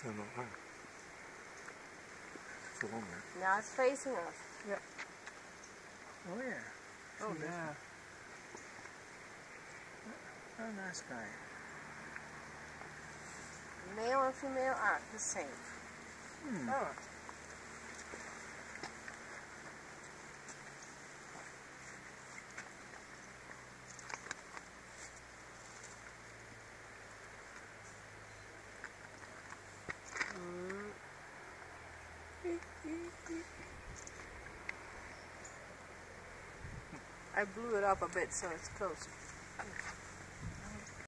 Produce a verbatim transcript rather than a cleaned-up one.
turn on her. It's a woman. Now it's facing us. Yeah. Where? Oh, See, yeah. Oh, nice guy. Male and female aren't the same. Hmm. Oh. I blew it up a bit so it's closer.